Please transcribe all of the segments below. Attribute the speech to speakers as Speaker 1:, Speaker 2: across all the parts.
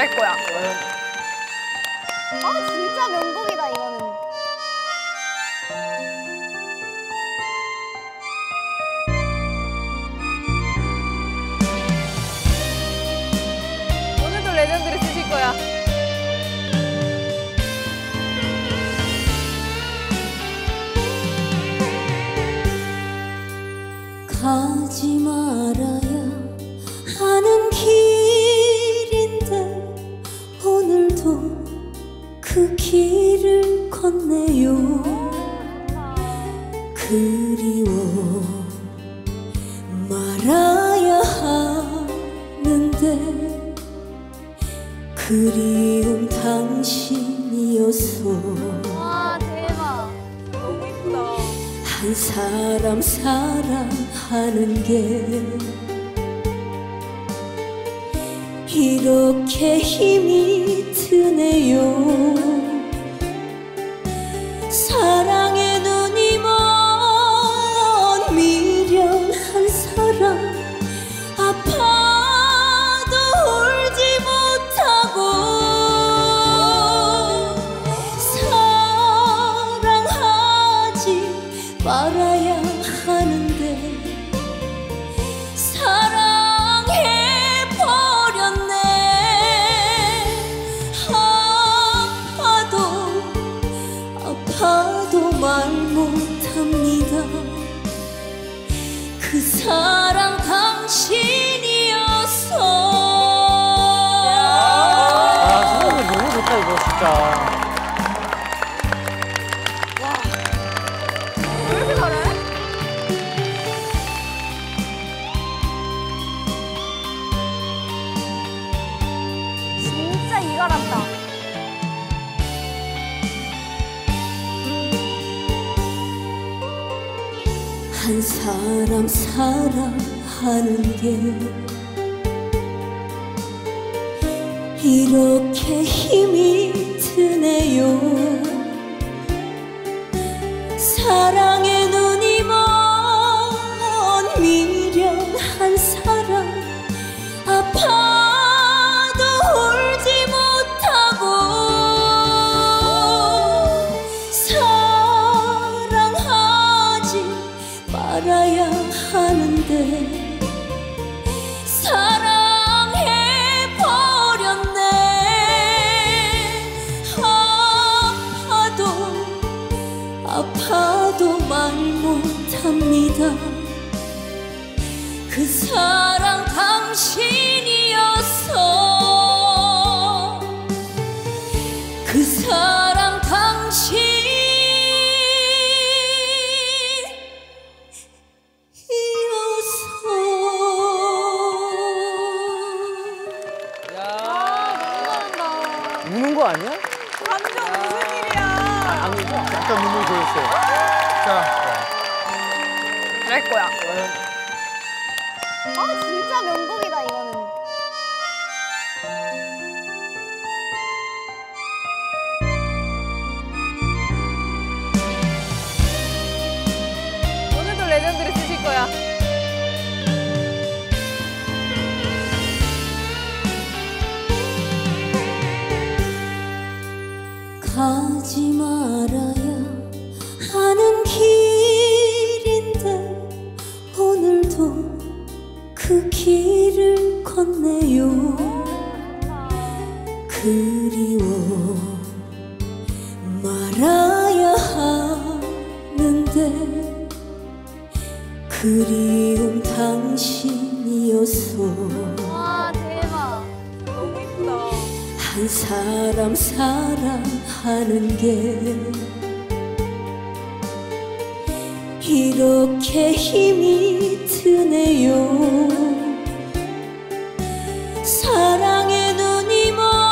Speaker 1: 잘할 거야. 아 진짜 명곡이다 이거는. 오늘도 레전드를 쓰실 거야.
Speaker 2: 가지 말아야 하는 길인데 오늘도 그 길을 걷네요. 그리워 말아야 하는데 그리움 당신이어서.
Speaker 1: 와 대박. 너무 이쁘다.
Speaker 2: 한 사람 사랑하는 게 이렇게 힘이 드네요. 사랑의 눈이 먼 미련한 사람 아파도 울지 못하고 사랑하지 말아야 하는데 사랑해버렸네. 아파도 말 못합니다. 그 사랑 당신이어서.
Speaker 3: 아, 선생님 너무 좋다 이거 진짜.
Speaker 1: 왜 이렇게 잘해? 진짜 이갈았다.
Speaker 2: 한 사람 사랑하는 게 이렇게 힘이 드네요. 사랑의 눈이 먼 미련한 사람 아파도 울지 못하고 사랑하지 말아야 하는데 사랑해버렸네. 아파도 말 못합니다. 그 사랑 당신이어서. 그 사랑 당신이어서.
Speaker 3: 우는 거 아니야?
Speaker 1: 감정 무슨 일이야?
Speaker 3: 안 울죠?
Speaker 4: 약간 눈물이 보였어요. 자,
Speaker 1: 잘할 거야. 아 진짜 명곡이다 이거는. 오늘도 레전드를 쓰실 거야.
Speaker 2: 가지 말아야 하는 길인데 오늘도 그 길을 걷네요. 그리워 말아야 하는데 그리움 당신이어서.
Speaker 1: 와 대박. 너무 이쁘다.
Speaker 2: 한 사람 사랑하는 게 이렇게 힘이 드네요. 사랑의 눈이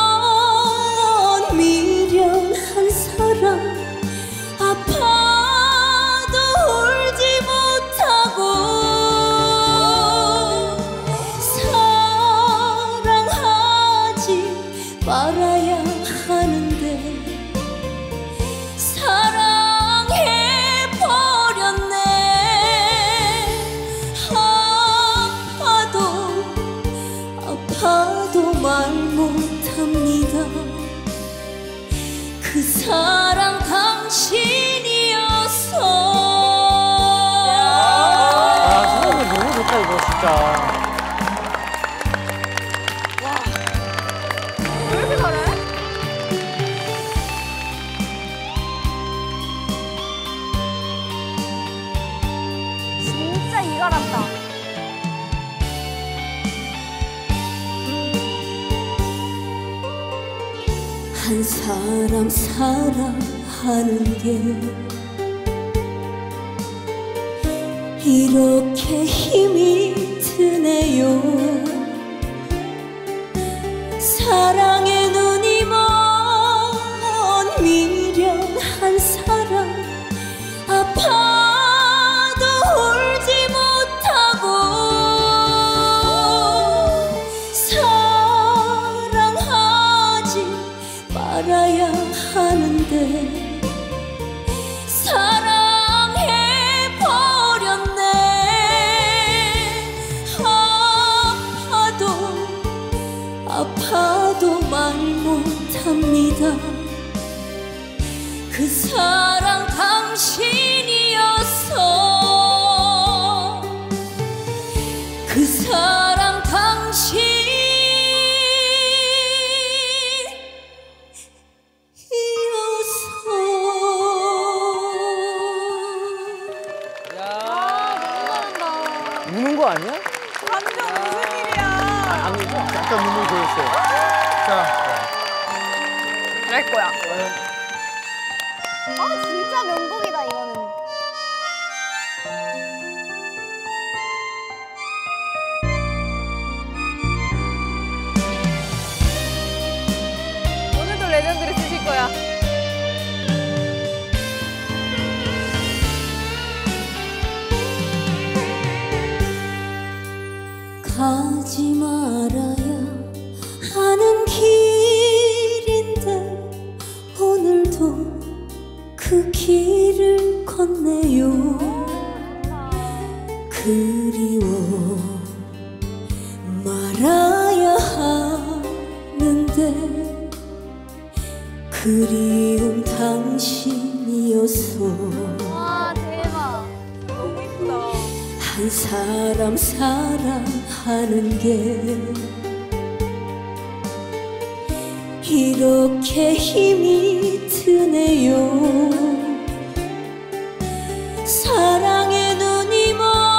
Speaker 2: 먼 미련한 사람 아파도 울지 못하고 사랑하지 말아야 하는데 사랑해버렸네. 아파도 말 못합니다. 탑니다. 그 사랑 당신이었어.
Speaker 3: 아, 선생님 너무 좋다, 이거 진짜.
Speaker 1: 왜 이렇게 잘해? 진짜 이갈았다.
Speaker 2: 한 사람 사랑하는 게 이렇게 힘이 드네요. 사랑에 눈이 먼 미련한 사람, 아파도 울지 못하고 사랑하지 말아야 하는데 사랑해버렸네. 아파도 말 못합니다. 그 사랑 당신이었어. 그 사랑 당신이었어.
Speaker 1: 잘한다.
Speaker 3: 우는 거 아니야?
Speaker 1: 감정 무슨 일이야?
Speaker 3: 아니죠?
Speaker 4: 약간 눈물 고였어요. 자,
Speaker 1: 잘할 거야. 아 진짜 명곡이다 이거는. 오늘도 레전드를 쓰실 거야.
Speaker 2: 가지 말아야 하는 길인데 오늘도 그 길을 걷네요. 그리워 말아야 하는데 그리움 당신이었어.
Speaker 1: 와 대박. 너무 이쁘다.
Speaker 2: 한 사람 사랑하는 게 이렇게 힘이 드네요. 사랑에 눈이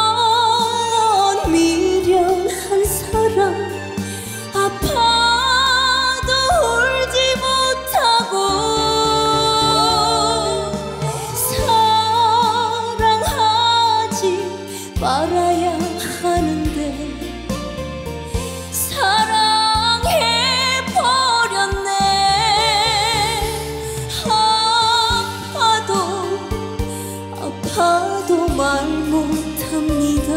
Speaker 2: 먼 미련한 사람, 아파도 울지 못하고 사랑하지 말아야 하는데 사랑해버렸네. 아파도 말 못합니다.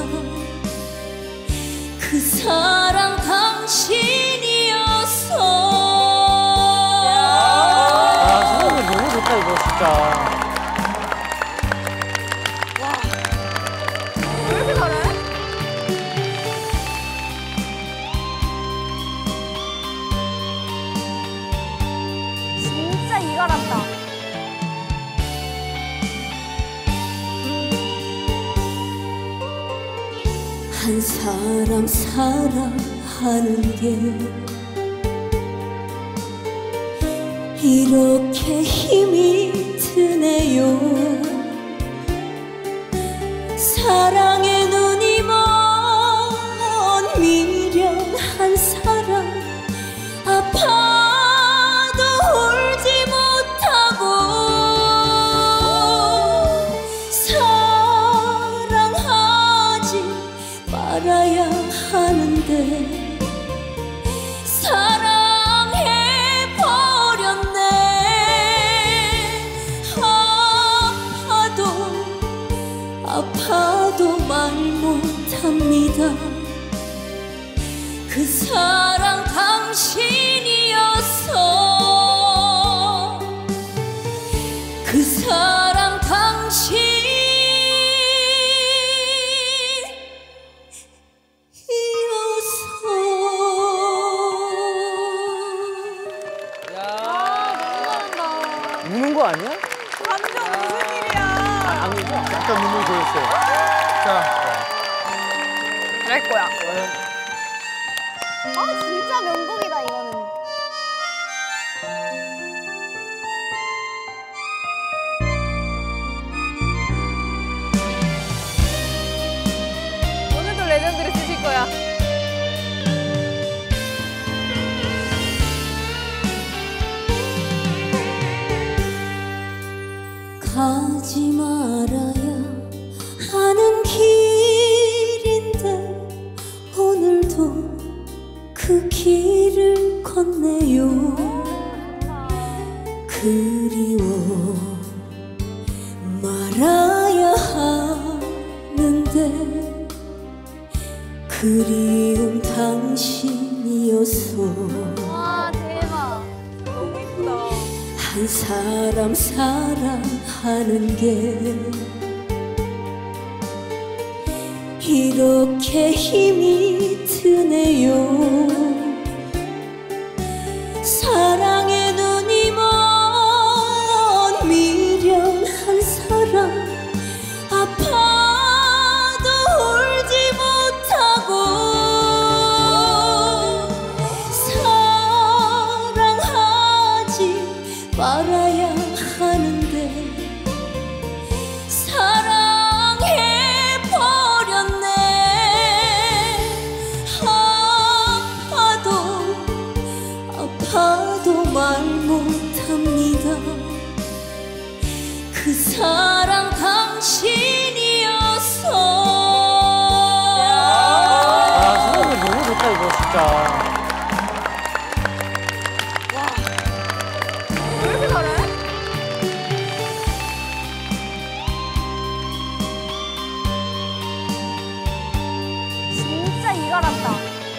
Speaker 2: 그 사랑 당신이었어.
Speaker 3: 아, 선생님 너무 좋다, 이거 진짜.
Speaker 1: 왜 이렇게 잘해? 진짜 이갈았다.
Speaker 2: 한 사람 사랑하는 게 이렇게 힘이 드네요. 사랑에 눈이 먼 미련한 사람, 아파도 울지 못하고 사랑하지 말아야 하는데 사랑해버렸네. 아파도 말 못합니다. 그 사랑 당신이었어. 그 사랑 당신이었어.
Speaker 3: 아니야?
Speaker 1: 감정 무슨 일이야?
Speaker 3: 아니죠?
Speaker 4: 약간 눈물 고였어요. 자,
Speaker 1: 그럴 거야. 아 진짜 명곡이다 이거는. 오늘도 레전드를 쓰실 거야.
Speaker 2: 가지 말아야 하는 길인데 오늘도 그 길을 건네요. 그리워 말아야 하는데 그리움 당신이어서
Speaker 1: 와 대박. 너무 이쁘다.
Speaker 2: 한 사람 사랑하는 게 이렇게 힘이 드네요. 사랑의 눈이 먼 미련한 사람 아파도 울지 못하고 사랑하지 말아야 하는데 사랑해버렸네. 아파도 말 못합니다. 그 사랑 당신이어서.
Speaker 3: 아, 성우 너무 좋다, 이거 진짜.
Speaker 1: 왜 이렇게 잘해? 진짜 이갈았다.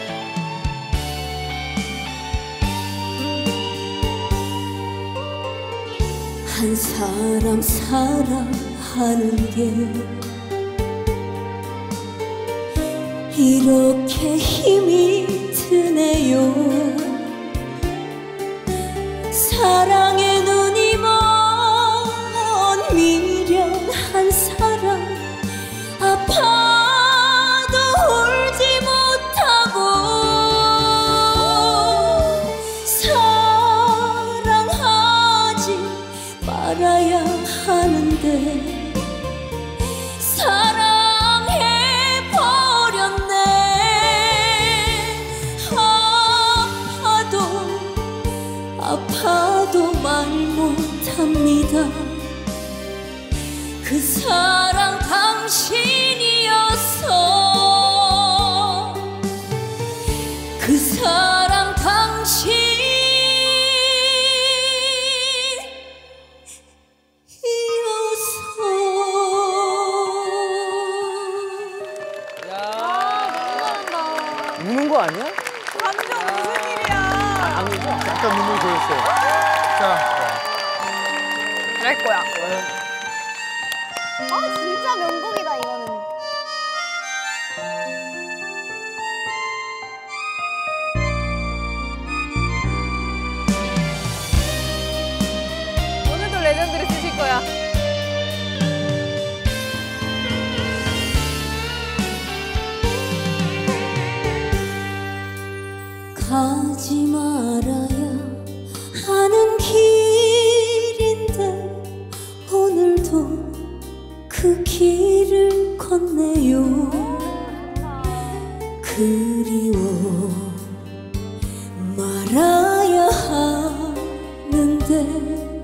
Speaker 2: 한 사람 사랑하는 게 이렇게 힘이 드네요. 사랑의 눈이 먼 미련한 사람 아파도 울지 못하고 사랑하지 말아야 하는데 사랑해버렸네. 아파도 말 못합니다. 그 사랑 당신이어서. 그 사랑 당신이어서.
Speaker 1: 잘한다.
Speaker 3: 우는 거 아니야?
Speaker 1: 감정 무슨 일이야?
Speaker 3: 아니죠?
Speaker 4: 약간 눈물 고였어요. 자,
Speaker 1: 그럴 거야. 아 진짜 명곡이다 이거는. 오늘도 레전드를 쓰실 거야.
Speaker 2: 가지 말아야 하는 길인데 오늘도 그 길을 건네요. 그리워 말아야 하는데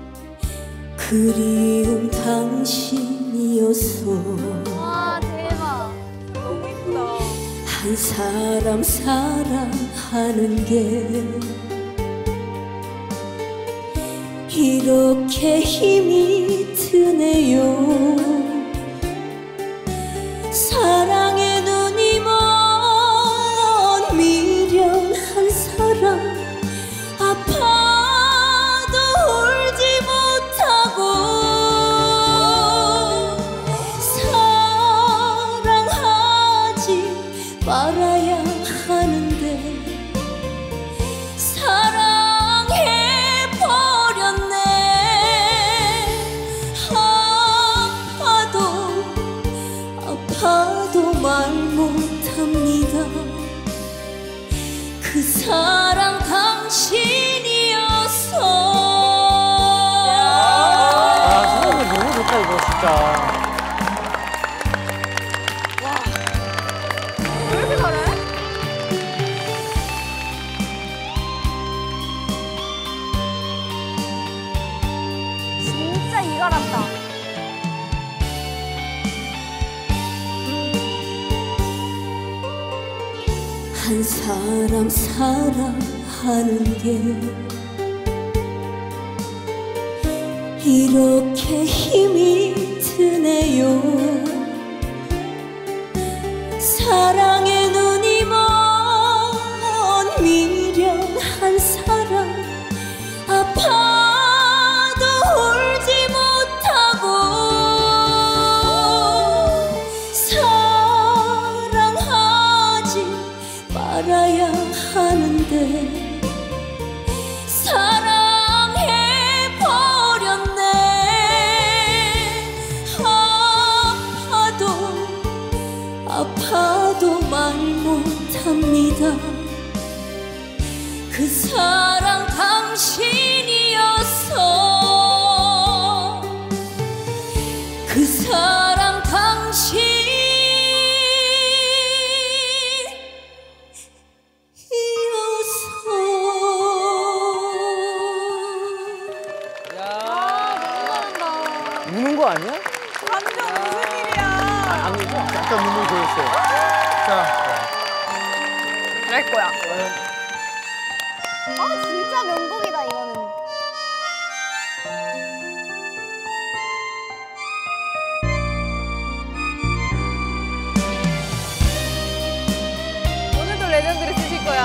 Speaker 2: 그리움 당신이어서
Speaker 1: 와 대박. 너무 이쁘다.
Speaker 2: 한 사람 사랑하는 게 이렇게 힘이 드네요. 사랑의 눈이 먼 미련한 사람 아파도 울지 못하고 사랑하지 말아야 하는데 사랑해버렸네.
Speaker 3: 진짜.
Speaker 1: 왜 이렇게 잘해? 진짜 이갈았다.
Speaker 2: 한 사람 사랑하는 게 이렇게 힘이 드네요. 사랑의 눈이 먼 미련한 사람, 아파도 울지 못하고 사랑하지 말아야 하는데 사랑해버렸네. 아파도 말 못합니다. 그 사랑 당신이었어. 그 사랑 당신이었어.
Speaker 1: 잘한다.
Speaker 3: 우는 거 아니야?
Speaker 1: 감정 무슨 일이야?
Speaker 3: 아니죠?
Speaker 4: 약간 눈물 고였어요. 자,
Speaker 1: 잘할 거야. 아 진짜 명곡이다 이거는. 오늘도 레전드를 쓰실 거야.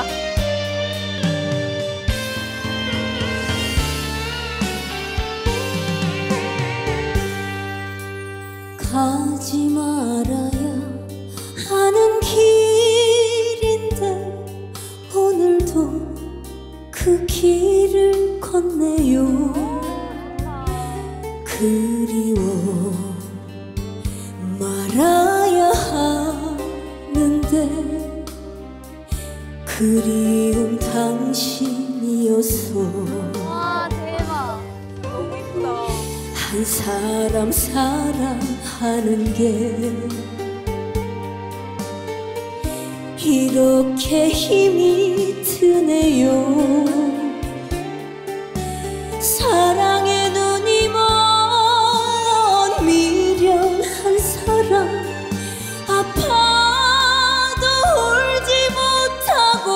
Speaker 2: 가지 말아야 하는 길인데 오늘도 그 길을 걷네요. 그리워 말아야 하는데 그리움 당신이었어.
Speaker 1: 와 대박. 너무 이쁘다.
Speaker 2: 한 사람 사랑하는 게 이렇게 힘이 드네요. 사랑의 눈이 먼 미련한 사람, 아파도 울지 못하고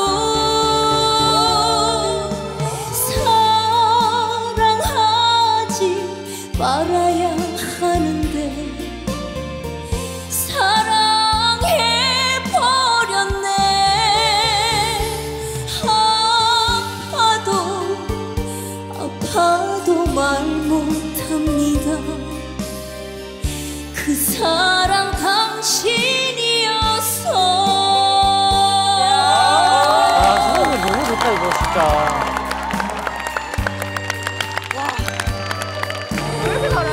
Speaker 2: 사랑하지 말아야 하는데 사랑해버렸네. 아파도 말 못합니다. 그 사랑 당신이었어.
Speaker 3: 아, 소감이 너무 좋다, 이거 진짜.
Speaker 1: 왜 이렇게 잘해?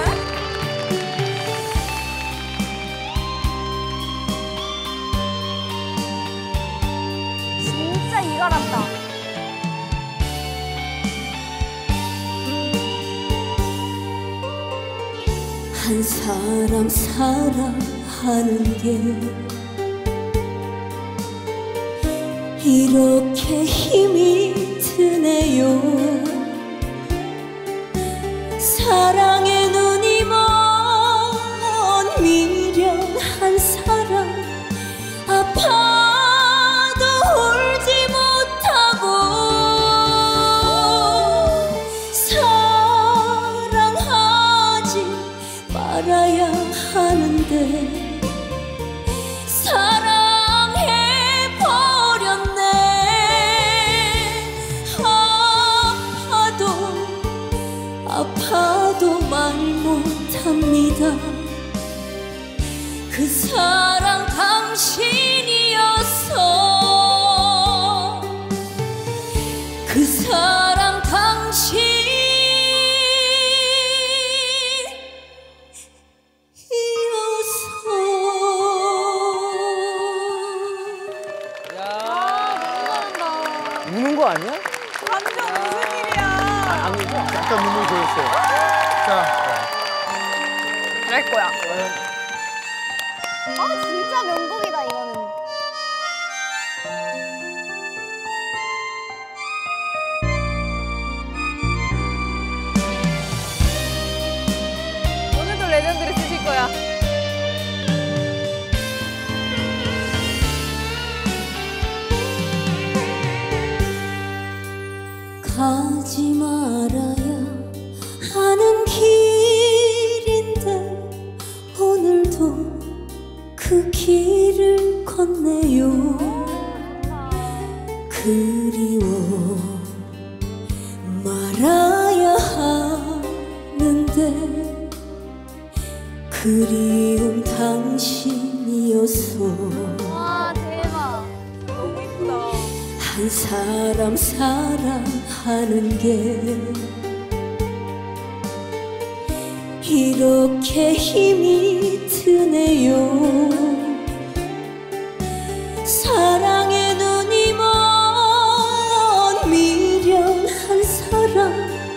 Speaker 1: 진짜 이갈았다.
Speaker 2: 한 사람 사랑하는 게 이렇게 힘이 드네요. 사랑의 눈이 먼 미련한 사람, 아파도 울지 못하고 사랑하지 말아야 하는데 사랑해버렸네. 아파도 말 못합니다. 그 사랑 당신이었어. 그 사랑 당신이었어.
Speaker 3: 우는 거 아니야?
Speaker 1: 감정 무슨 일이야?
Speaker 3: 아니죠?
Speaker 4: 약간 눈물 고였어요. 자,
Speaker 1: 잘할 거야. 아, 진짜 명곡이다, 이거는. 오늘도 레전드를 쓰실 거야.
Speaker 2: 가지 말아야 하는 길인데 오늘도 그 길을 걷네요. 그리워 말아야 하는데 그리움 당신이어서
Speaker 1: 와, 대박. 너무 이쁘다.
Speaker 2: 한 사람 사랑하는 게 이렇게 힘이 드네요. 사랑의 눈이 먼 미련한 사람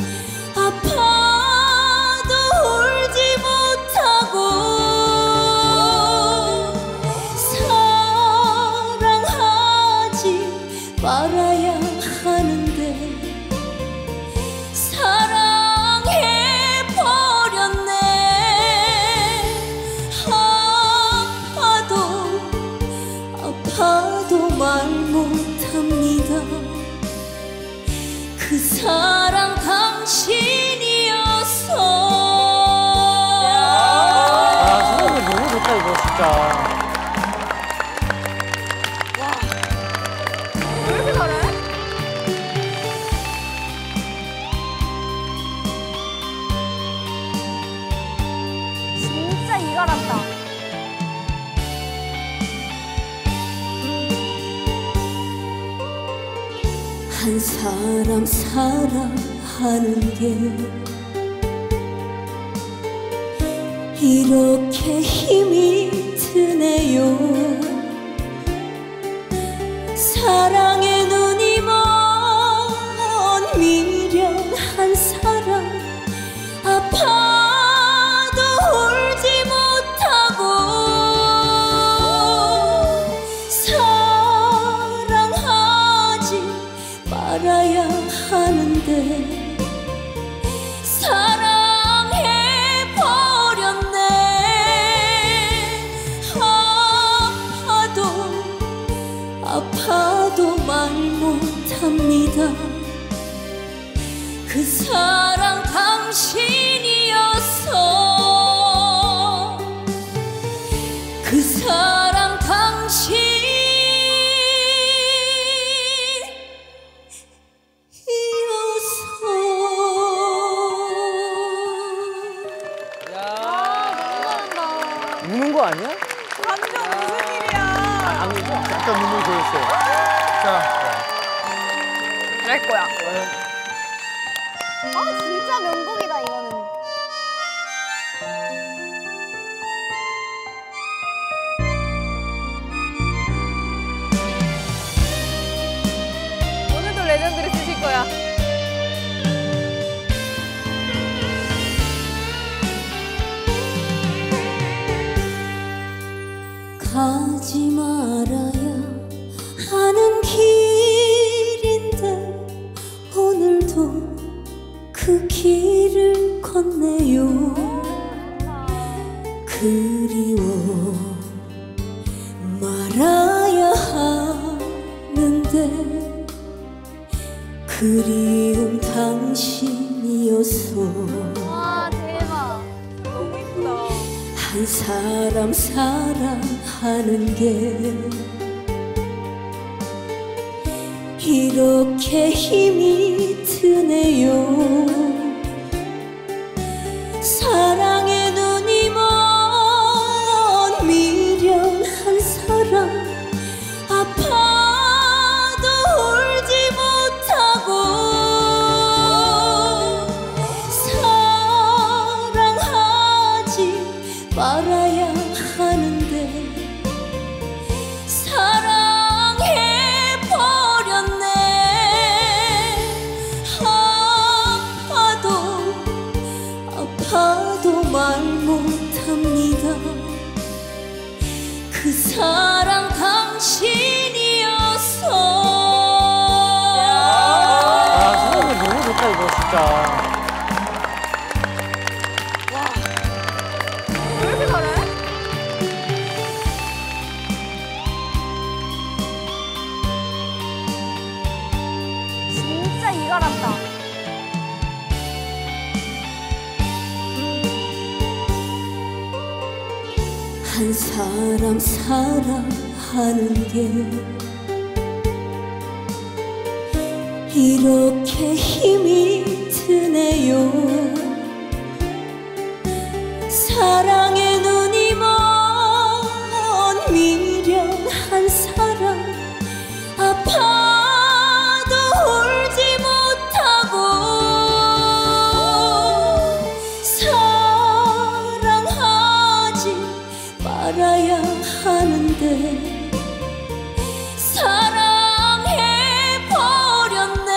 Speaker 2: 아파도 울지 못하고 사랑하지 말아야 하는데 사랑해버렸네. 아파도 말 못합니다. 그 사랑 당신이어서.
Speaker 3: 아, 성우분 너무 좋다, 이거 진짜.
Speaker 1: 왜 이렇게 잘해? 진짜 이가 같다.
Speaker 2: 한 사람 사랑하는 게 이렇게 힘이 드네요. 사랑의 눈이 먼 미련한 사람 아파도 울지 못하고 사랑하지 말아야 하는데 사랑해버렸네. 아파도 말 못합니다. 그 사랑 당신이어서. 그 사랑 당신이어서.
Speaker 3: 우는 거 아니야?
Speaker 1: 감정 무슨 일이야?
Speaker 3: 안 울죠?
Speaker 4: 약간 눈물 고였어요. 자,
Speaker 1: 잘할 거야. 아, 진짜 명곡이다, 이거는. 오늘도 레전드를 쓰실 거야.
Speaker 2: 가지 말아야 하는 길인데 오늘도 그 길을 걷네요. 그리워 말아야 하는데 그리움 당신이어서
Speaker 1: 와, 대박. 너무 이쁘다.
Speaker 2: 한 사람 사랑하는 게 이렇게 힘이 드네요. 사랑의 눈이 먼 미련한 사람 아파도 울지 못하고 사랑하지 말아야 하는데 사랑해버렸네. 한 사람 사랑하는 게 이렇게 힘이 드네요. 사랑의 눈이 먼 미련한 사람, 아파도 울지 못하고 사랑하지 말아야 하는데 사랑해버렸네.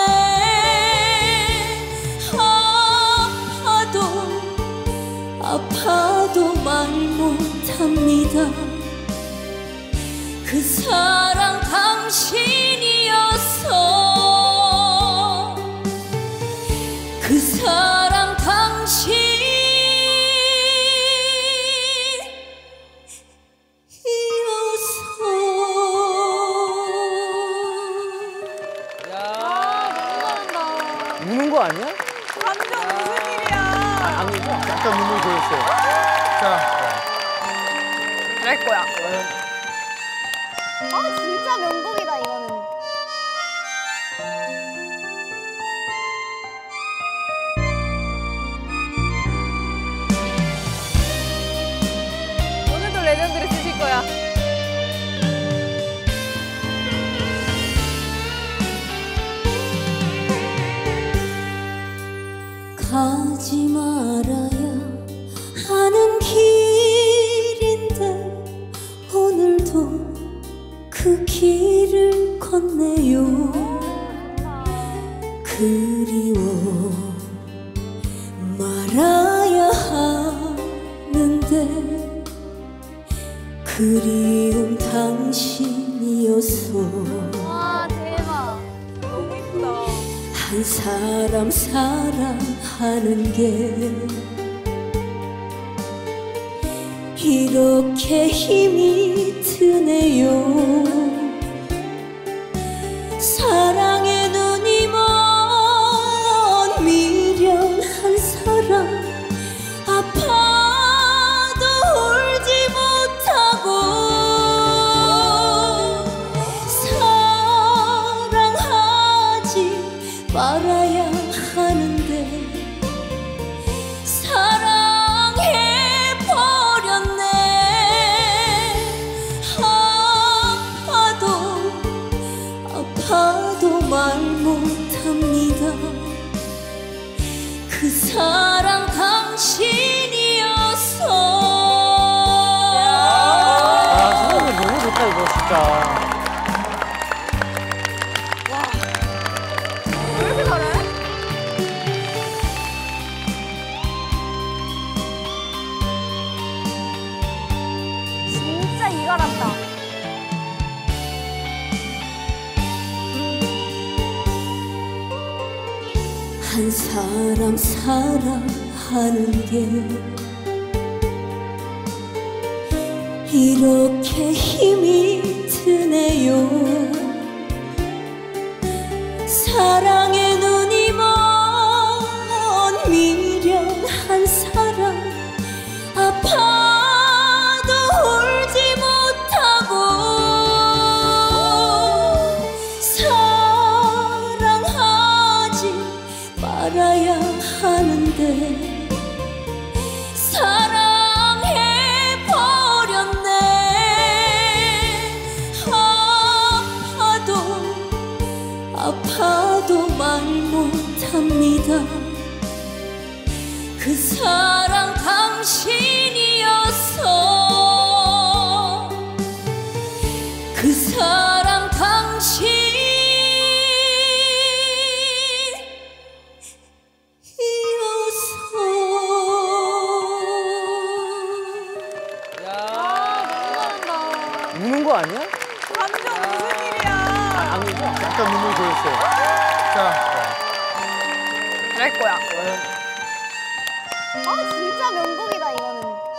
Speaker 2: 아파도 말 못합니다. 그 사랑 당신이었어. 그 사랑 당신이었어.
Speaker 3: 우는 거 아니야?
Speaker 1: 감정 무슨 일이야?
Speaker 3: 아니죠?
Speaker 4: 약간 눈물 고였어요. 자,
Speaker 1: 그럴 거야. 아 진짜 명곡이다 이거는. 오늘도 레전드를 쓰실 거야.
Speaker 2: 가지 말아야 하는 길인데 오늘도 그 길을 걷네요. 그리워 말아야 하는데 그리움 당신이었어.
Speaker 1: 와 대박. 너무 이쁘다.
Speaker 2: 한 사람 사랑하는 게 이렇게 힘이 드네요. 사랑의 눈이 먼 미련한 사람, 아파도 울지 못하고 사랑하지 말아야 하는데 사랑해버렸네. 아파도 말 못합니다. 그 사랑 당신이었어.
Speaker 3: 아, 소감이 너무 좋다, 이거 진짜.
Speaker 1: 왜 이렇게 잘해? 진짜 이갈았다.
Speaker 2: 한 사람 사랑하는 게 이렇게 힘이 드네요. 사랑의 눈이 먼 미련한 사람, 아파도 울지 못하고 사랑하지 말아야 하는데 사랑해버렸네. 아파도 말 못합니다. 그 사랑 당신이었어. 그 사랑 당신이었어.
Speaker 3: 우는 거 아니야?
Speaker 1: 감정 무슨 일이야?
Speaker 3: 아니죠?
Speaker 4: 약간 눈물 고였어요. 자,
Speaker 1: 그럴 거야. 아 진짜 명곡이다 이거는.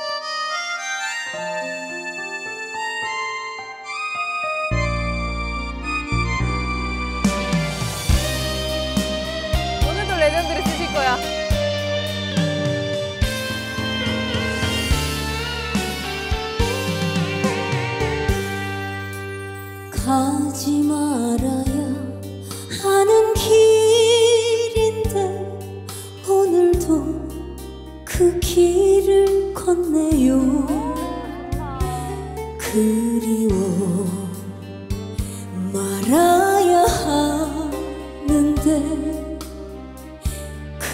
Speaker 1: 오늘도 레전드를 쓰실 거야.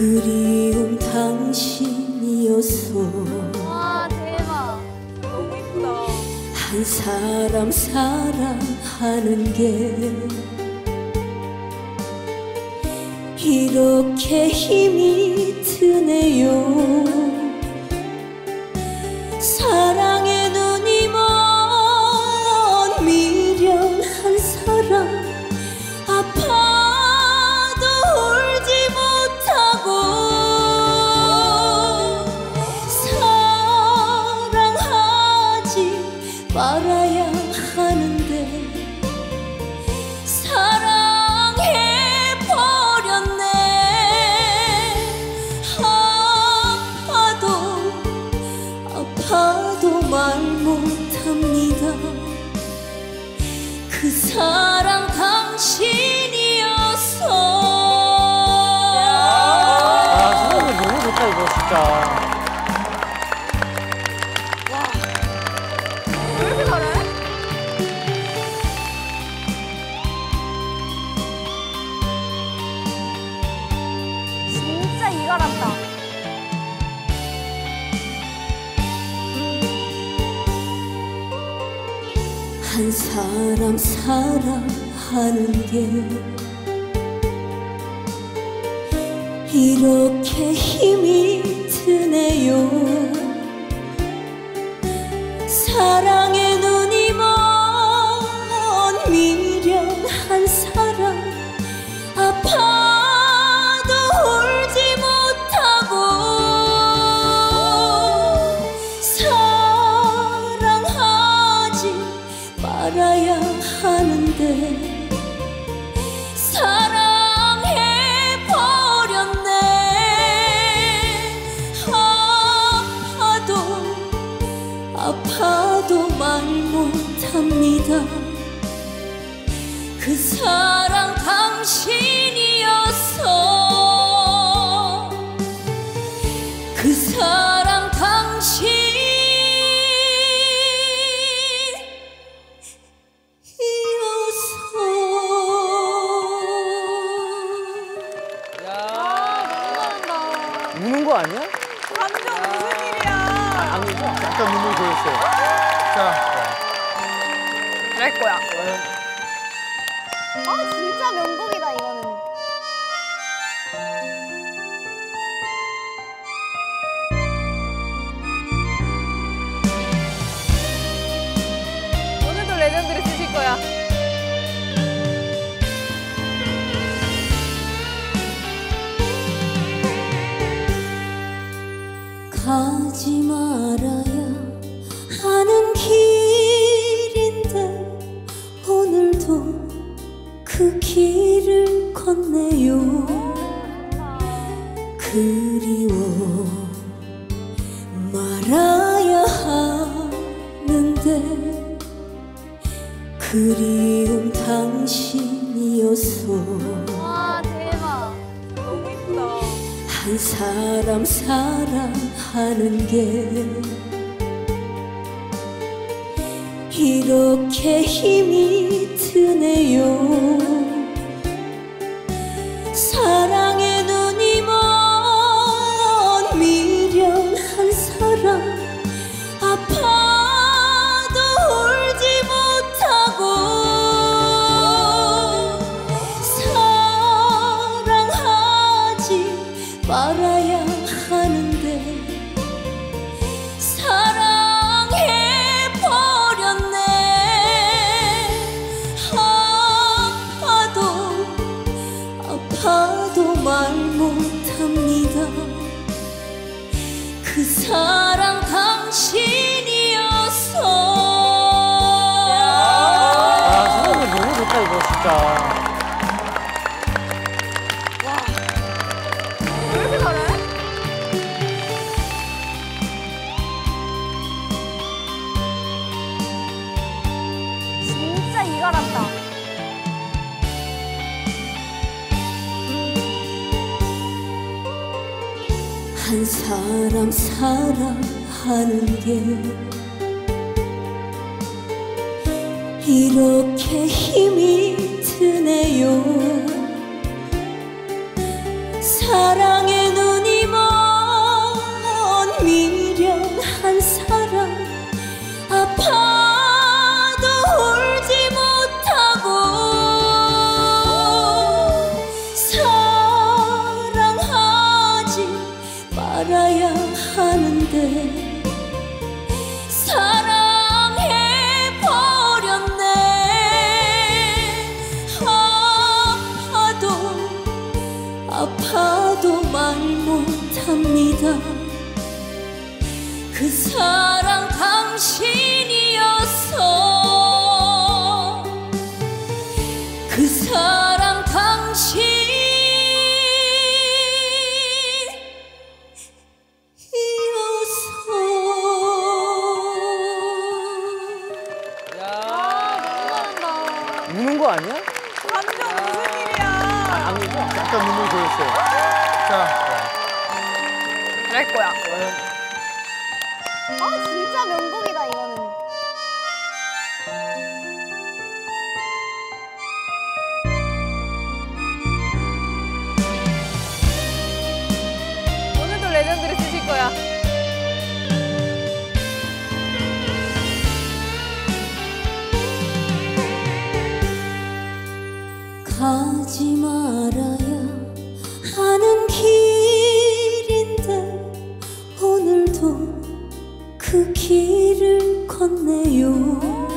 Speaker 2: 그리운 당신이어서
Speaker 1: 와 대박. 너무 이쁘다.
Speaker 2: 한 사람 사랑하는 게 이렇게 힘이 드네요. 사랑의 눈이 먼 미련한 사람 아파도 울지 못하고 사랑하지 말아야 하는데 사랑해버렸네. 아파도 말 못합니다. 그 사랑 당신이어서.
Speaker 3: 성우분 너무 좋다, 이거 진짜.
Speaker 1: 왜 이렇게 잘해? 진짜 이갈았다.
Speaker 2: 한 사람 사랑하는 게 이렇게 힘이 드네요. 사랑의 눈이 먼 미련한 사람 아파도 울지 못하고 사랑하지 말아야 하는데 사랑해버렸네. 아파도 말 못합니다. 그 사랑 당신이어서. 그 사랑 당신이어서.
Speaker 3: 우는 거 아니야?
Speaker 1: 감정 무슨 일이야?
Speaker 3: 안 울죠?
Speaker 4: 약간 눈물 보였어요. 자,
Speaker 1: 그럴 거야. 아 진짜 명곡이다 이거는. 오늘도 레전드를 쓰실 거야.
Speaker 2: 가지 말아야 하는 길인데 오늘도 그 길을 걷네요. 그리워 말아야 하는데 그리운 당신이어서
Speaker 1: 와 대박. 너무 이쁘다.
Speaker 2: 한 사람 사랑하는 게 이렇게 힘이 드네요. 사랑의 눈이 먼 미련한 사람 아파도 울지 못하고 사랑하지 말아야 하는데 사랑해버렸네. 아파도 말 못합니다. 그 사랑 당신이어서.
Speaker 3: 성우분 너무 좋다, 이거 진짜.
Speaker 1: 왜 이렇게 잘해? 진짜 이갈았다.
Speaker 2: 한 사람 사랑하는 게 이렇게 힘이 드네요. 사랑의 못합니다. 그 사랑 당신이어서 그 사랑 당신이어서.
Speaker 1: 잘한다.
Speaker 3: 우는 거 아니야?
Speaker 1: 감정 무슨 일이야?
Speaker 3: 아니죠?
Speaker 4: 약간 눈물 고였어요. 자,
Speaker 1: 잘할 거야. 아 진짜 명곡이다 이거는. 오늘도 레전드를 쓰실 거야.
Speaker 2: 가지 말아야 하는 길인데 오늘도 그 길을 걷네요.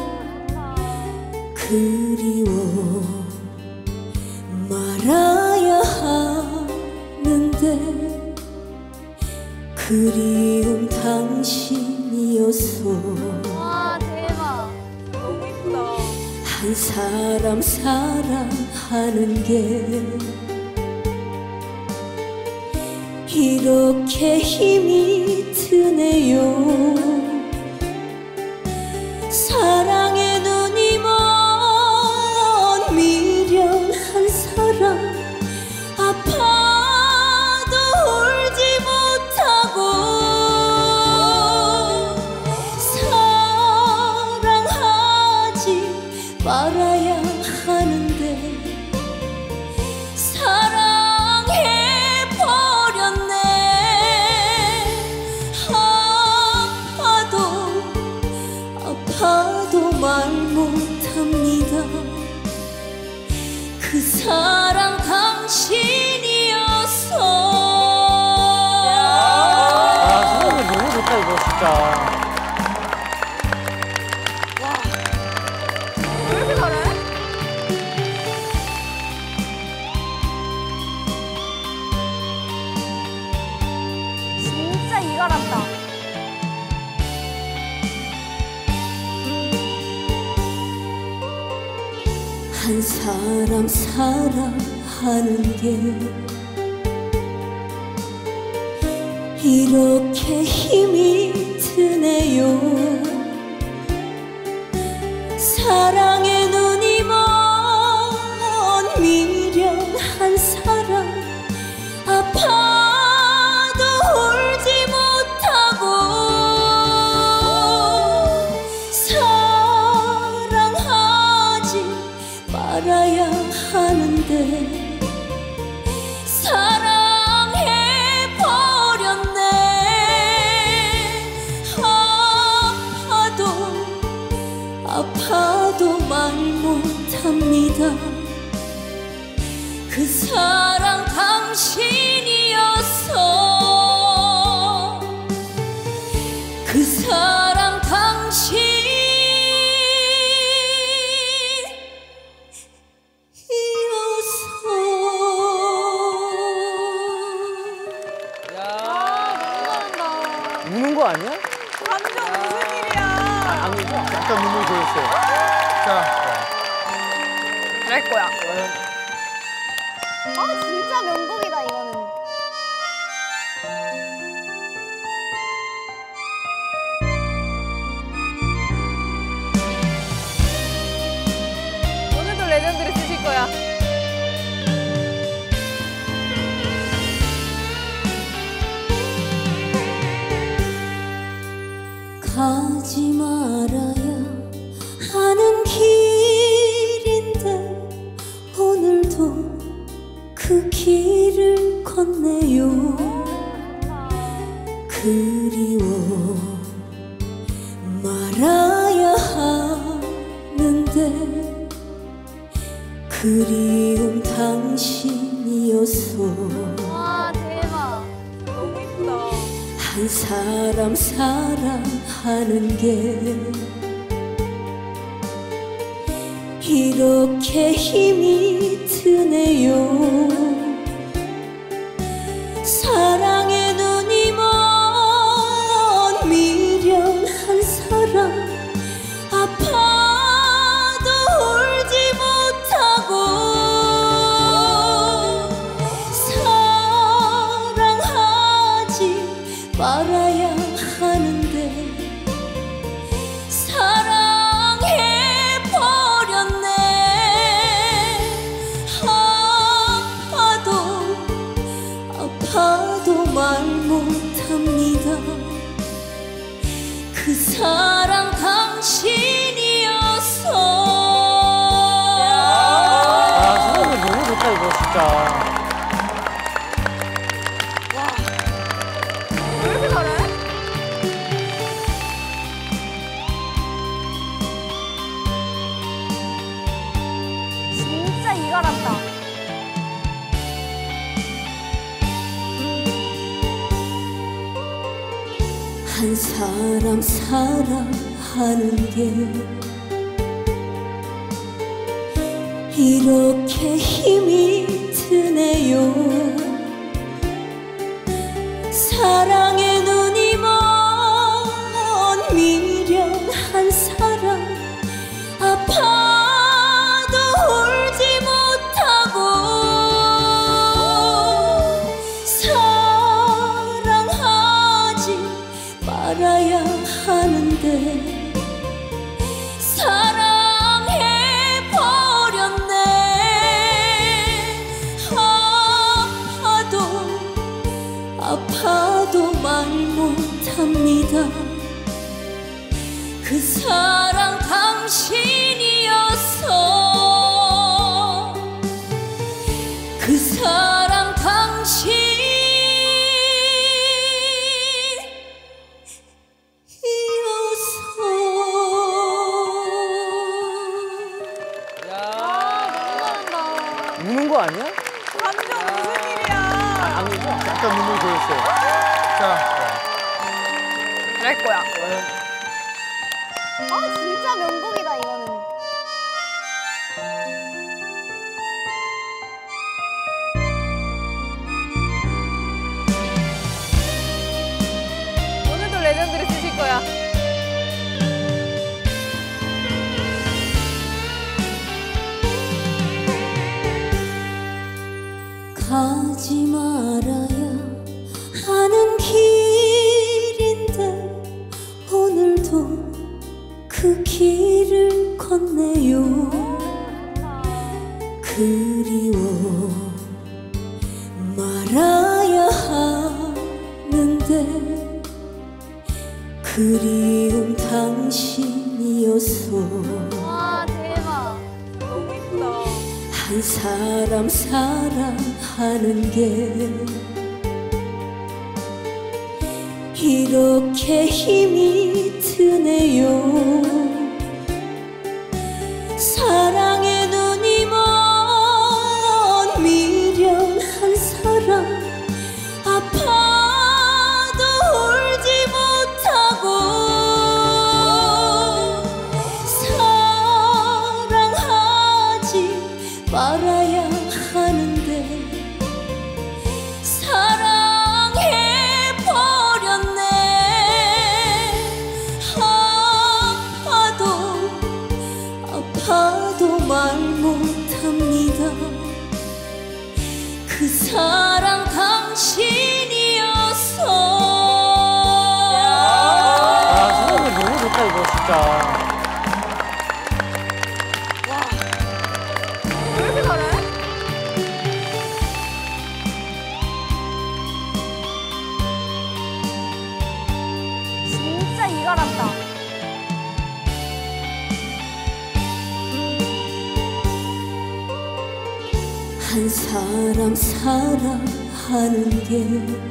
Speaker 2: 그리워 말아야 하는데 그리움 당신이어서.
Speaker 1: 와 대박. 너무 이쁘다.
Speaker 2: 한 사람 사랑하는 게 이렇게 힘이 드네요. 사랑의 눈이 먼 미련한 사람 아파도 울지 못하고 사랑하지 말아야 하는데 사랑해버렸네. 아파도 말 못합니다. 그 사랑 당신이어서.
Speaker 3: 아, 선생님 너무 좋다, 이거 진짜.
Speaker 1: 왜 이렇게 잘해? 진짜 이갈았다.
Speaker 2: 한 사람 사랑하는 게 이렇게 힘이 드네요. 사랑의 눈이 먼 미련한 사람 아파도 울지 못하고 사랑하지 말아야 하는데 사랑해버렸네. 아파도 말 못합니다. 그 사랑 당신이어서 그 사랑 당신이어서.
Speaker 1: 잘한다.
Speaker 3: 우는 거 아니야?
Speaker 1: 감정 무슨 일이야?
Speaker 3: 아니죠?
Speaker 4: 약간 눈물 고였어요. 자,
Speaker 1: 잘할 거야. 아 진짜 명곡이다 이거는. 오늘도 레전드를 쓰실 거야.
Speaker 2: 가지 말아야 하는 길인데 오늘도 그 길을 걷네요. 그리워 말아야 하는데 그리움 당신이어서.
Speaker 1: 와 대박. 너무 이쁘다.
Speaker 2: 한 사람 사랑하는 게 이렇게 힘이 드네요. 사랑의 눈이
Speaker 3: 진짜.
Speaker 1: 왜 이렇게 잘해? 진짜 이갈았다.
Speaker 2: 한 사람 사랑하는 게 이렇게 힘이 드네요. 사랑의 눈이 먼 미련한 사람, 아파도 울지 못하고 사랑하지 말아야 하는데 사랑해버렸네. 아파도 말 못합니다. 그 사랑 당신이었어. 그 사랑 당신이었어.
Speaker 1: 잘한다.
Speaker 3: 우는 거 아니야?
Speaker 1: 감정 무슨 일이야?
Speaker 3: 아니죠?
Speaker 4: 약간 눈물 보였어요. 자,
Speaker 1: 잘할 거야. 아 진짜 명곡이다 이거는. 오늘도 레전드를 쓰실 거야.
Speaker 2: 가지 말아야 하는 길인데 오늘도 그 길을 걷네요. 그리워 말아야 하는데 그리움 당신이었어.
Speaker 1: 와 대박. 너무 이쁘다.
Speaker 2: 한 사람 사랑하는 게 이렇게 힘이 드네요. 사랑의 눈이 먼 미련한 사람, 아파도 울지 못하고 사랑하지 말아야 하는데 사랑해버렸네. 아파도 말 못합니다. 그 사랑 당신이었어.
Speaker 3: 아, 성우 너무 좋다, 이거 진짜.
Speaker 1: 왜 이렇게 잘해? 진짜 이갈았다.
Speaker 2: 한 사람 사랑하는 게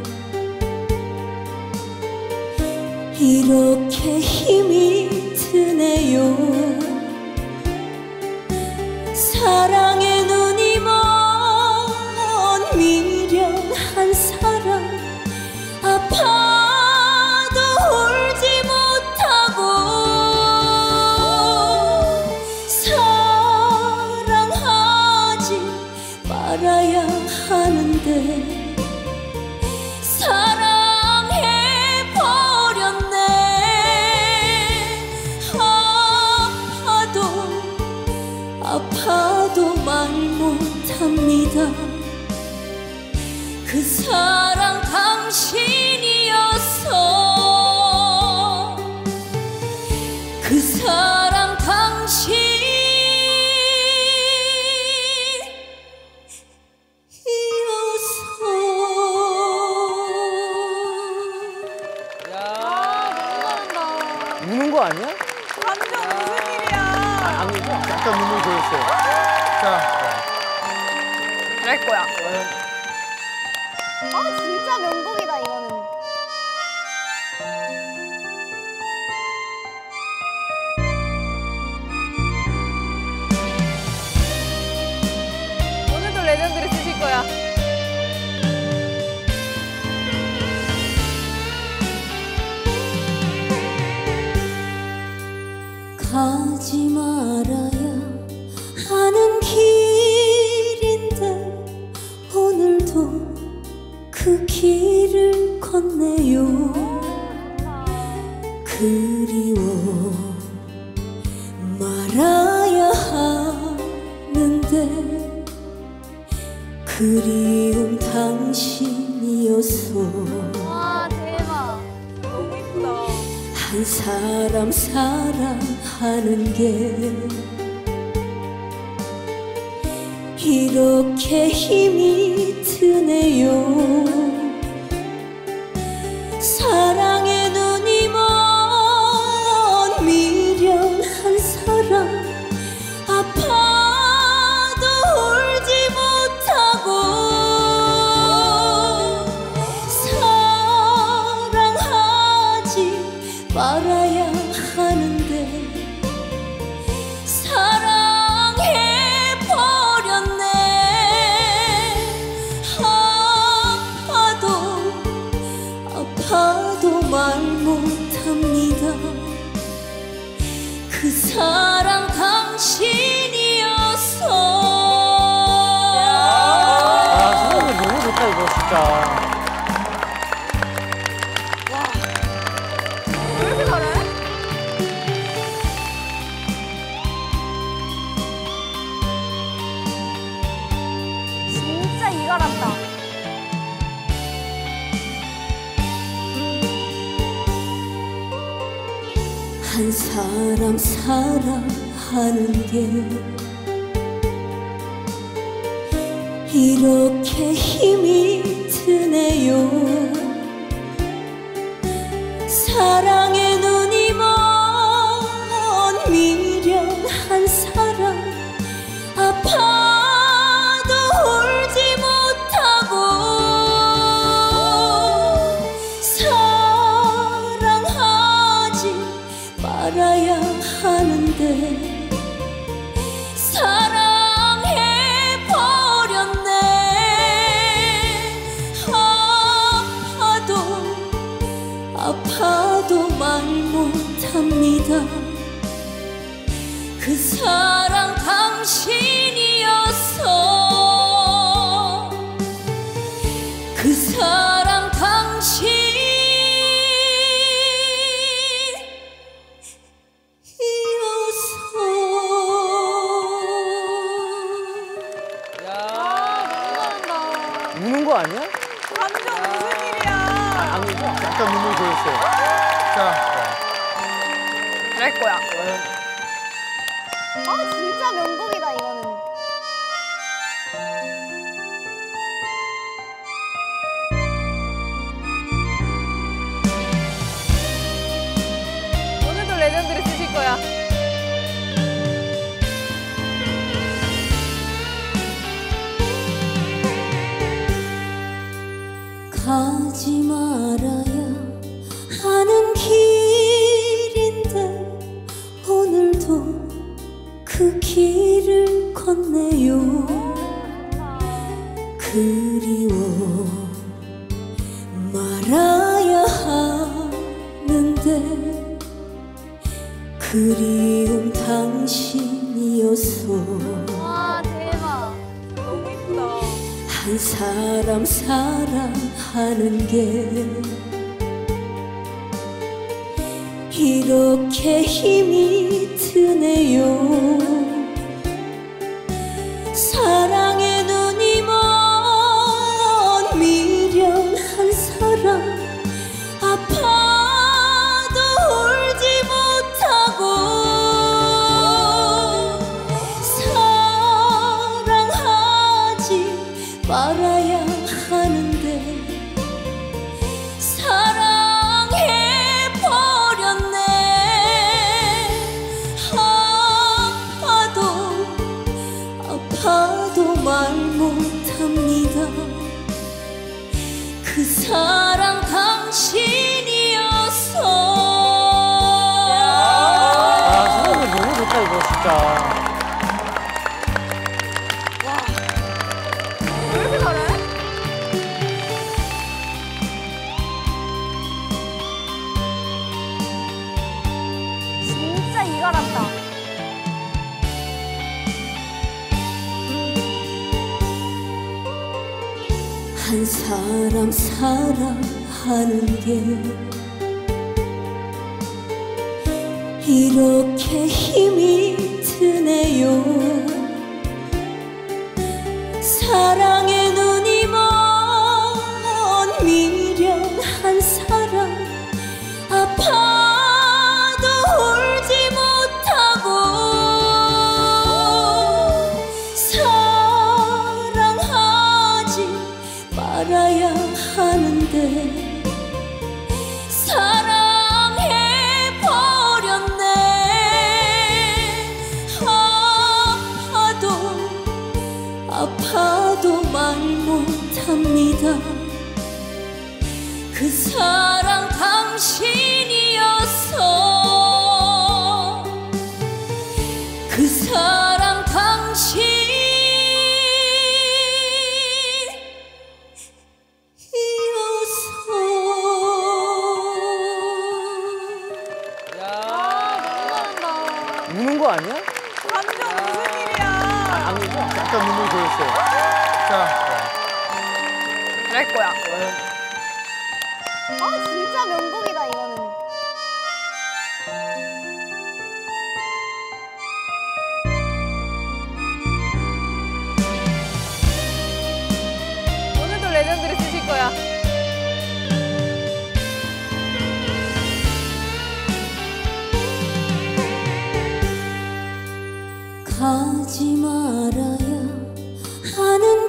Speaker 2: 이렇게 힘이 드네요. 사랑의 눈이 먼 미련한 사람, 아파도 울지 못하고 사랑하지 말아야 하는데 사랑해버렸네. 아파도 말 못합니다. 그 사랑 당신이었어. 그 사랑 당신이었어.
Speaker 1: 잘한다.
Speaker 3: 우는 거 아니야?
Speaker 1: 감정 무슨 일이야?
Speaker 3: 아니죠?
Speaker 4: 약간 눈물 보였어요. 자,
Speaker 1: 잘할 거야. 아 진짜 명곡이다 이거는. 오늘도 레전드를 쓰실 거야.
Speaker 2: 가지 말아야 하는 길인데 오늘도 그 길을 건네요. 그리워 말아야 하는데 그리움 당신이어서
Speaker 1: 와 대박. 너무 이쁘다.
Speaker 2: 한 사람 사랑하는 게 이렇게 힘이 드네요. 사랑의 눈이 먼 미련한 사람 아파도 울지 못하고 사랑하지 말아야 하는데 사랑해버렸네. 아파도 말 못합니다. 그 사랑 당신이어서.
Speaker 3: 아, 성공이 너무 좋다, 이거 진짜.
Speaker 1: 왜 이렇게 잘해? 진짜 이갈았다.
Speaker 2: 한 사람 사랑하는 게 이렇게 힘이 드네요. 사랑의 눈이 먼 미련한 사람 아파도 울지 못하고 사랑하지 말아야 하는데 사랑해버렸네. 아파도 말 못합니다. 그 사랑 당신이어서. 그 사랑 당신이어서.
Speaker 1: 잘한다.
Speaker 3: 우는 거 아니야?
Speaker 1: 감정 무슨 일이야?
Speaker 3: 안 울죠?
Speaker 4: 약간 눈물 고였어요. 자,
Speaker 1: 잘할 거야. 아 진짜 명곡이다 이거는. 오늘도 레전드를 쓰실 거야.
Speaker 2: 가지 말아야 하는 길인데 오늘도 그 길을 건네요. 그리워 말아야 하는데 그리움 당신이어서
Speaker 1: 와 대박. 너무 이쁘다.
Speaker 2: 한 사람 사랑하는 게 이렇게 힘이 드네요. 사랑의 눈이 먼 미련한 사람 아파도 울지 못하고 사랑하지 말아야 하는데 사랑해버렸네. 아파도 말 못합니다.
Speaker 3: 진짜.
Speaker 1: 왜 이렇게 잘해? 진짜 이갈았다.
Speaker 2: 한 사람 사랑하는 게 이렇게 힘이 드네요. 사랑의 눈이 먼 미련한 사람, 아파도 울지 못하고 사랑하지 말아야 하는데 사랑해버렸네. 아파도 말 못합니다. 그 사랑 당신이었어. 그 사랑 당신이었어.
Speaker 1: 잘한다.
Speaker 3: 우는 거 아니야?
Speaker 1: 감정 무슨 일이야?
Speaker 3: 아니죠?
Speaker 4: 약간 눈물 보였어요. 자,
Speaker 1: 잘할 거야. 아 진짜 명곡이다 이거는. 오늘도 레전드를 쓰실 거야.
Speaker 2: 가지 말아야 하는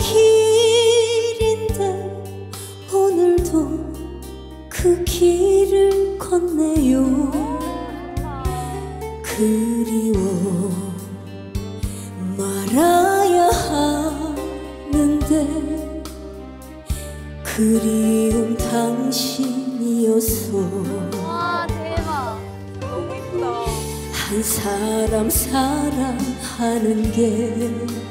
Speaker 2: 길인데 오늘도 그 길을 걷네요. 그리워 말아야 하는데 그리움 당신이었어.
Speaker 1: 와 대박. 너무 이쁘다.
Speaker 2: 한 사람 사랑하는 게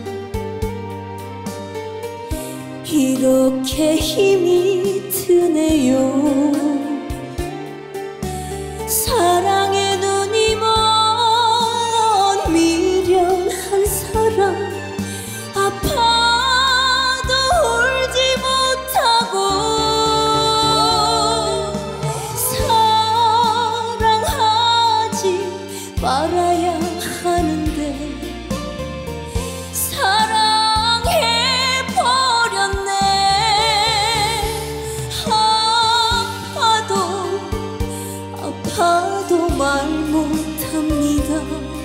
Speaker 2: 이렇게 힘이 드네요. 사랑의 눈이 먼 미련한 사람, 아파도 울지 못하고 사랑하지 말아야 하는데 사랑해버렸네. 아파도 말 못합니다.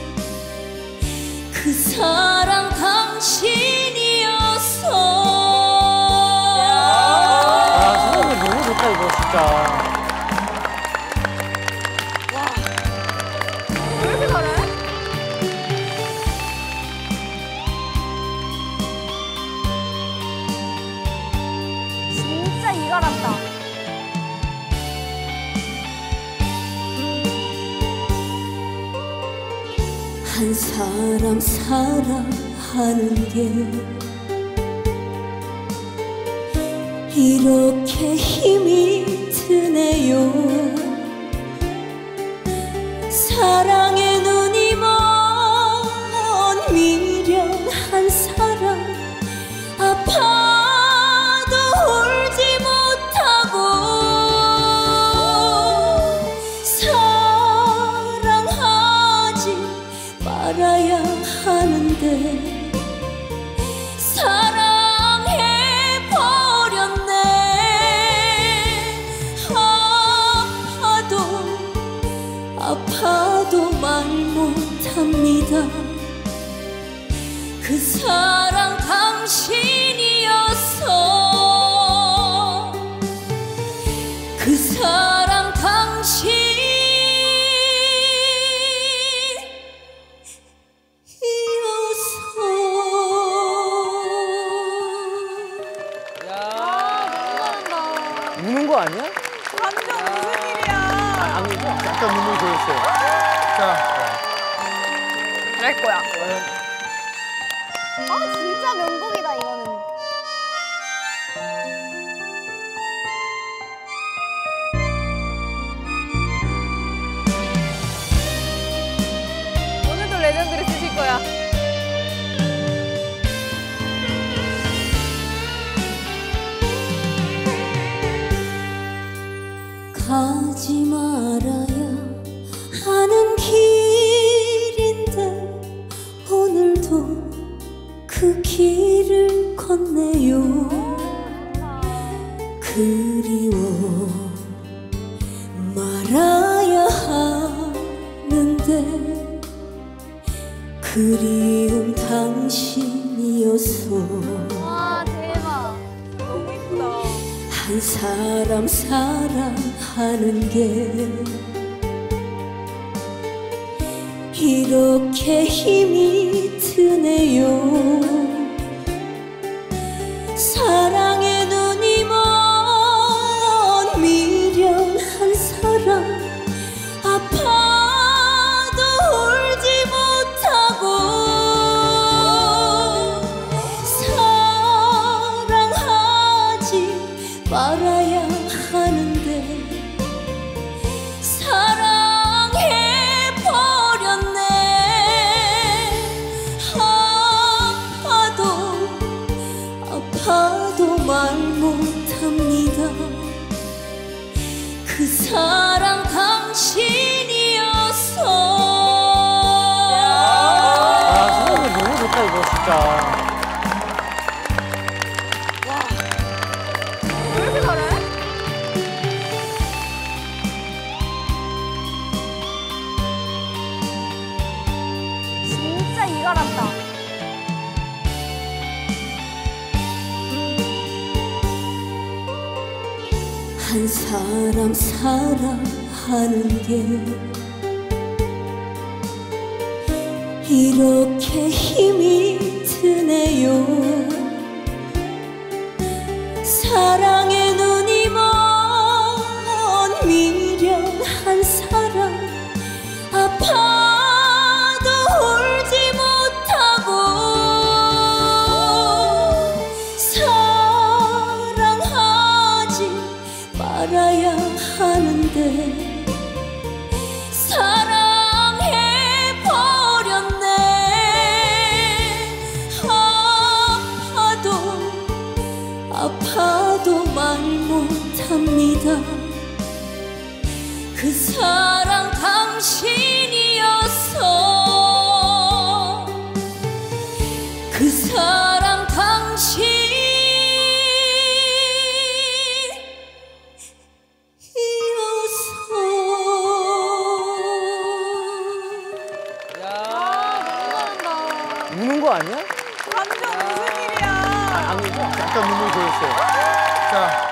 Speaker 2: 그 사랑 당신이었어.
Speaker 3: 아, 소감이 너무 좋다, 이거 진짜.
Speaker 1: 왜 이렇게 잘해? 진짜 이갈았다.
Speaker 2: 한 사람 사랑하는 게 이렇게 힘이 드네요. 사랑의 눈이 먼 미련한 사람, 아파도 울지 못하고 사랑하지 말아야 하는데 사랑해버렸네. 아파도 말 못합니다. 그 사랑 당신이었어. 그 사랑 당신이었어.
Speaker 3: 우는 거 아니야?
Speaker 1: 감정 무슨 일이야?
Speaker 3: 아니죠?
Speaker 4: 약간 눈물 보였어요. 자,
Speaker 1: 잘할 갈 거야.
Speaker 5: 아 진짜 명곡이다 이거는.
Speaker 1: 오늘도 레전드를 쓰실 거야.
Speaker 2: 가지 말아야 하는 길인데 오늘도 그 길을 걷네요. 그리워 말아야 하는데 그리운 당신이어서
Speaker 5: 와 대박.
Speaker 1: 너무 이쁘다.
Speaker 2: 한 사람 사랑하는 게 이렇게 힘이 드네요. 사랑에 눈이 먼 미련한 사람 아파도 울지 못하고 사랑하지 말아야 하는데 사랑해버렸네. 아파도 말 못합니다. 그 사랑 당신이어서.
Speaker 3: 아, 성우분 너무 좋다, 이거 진짜.
Speaker 1: 왜 이렇게 잘해?
Speaker 5: 진짜 이가 같다.
Speaker 2: 한 사람 사랑하는 게 이렇게 힘이 드네요. 사랑에 눈이 먼 미련한 사람 아파도 울지 못하고 사랑하지 말아야 하는데 사랑해버렸네. 아파도 말 못합니다. 그 사랑 당신이어서. 그 사랑 당신이어서.
Speaker 3: 우는 거 아니야?
Speaker 1: 감정 무슨 일이야?
Speaker 3: 안 울죠?
Speaker 4: 약간 눈물 고였어요. 자,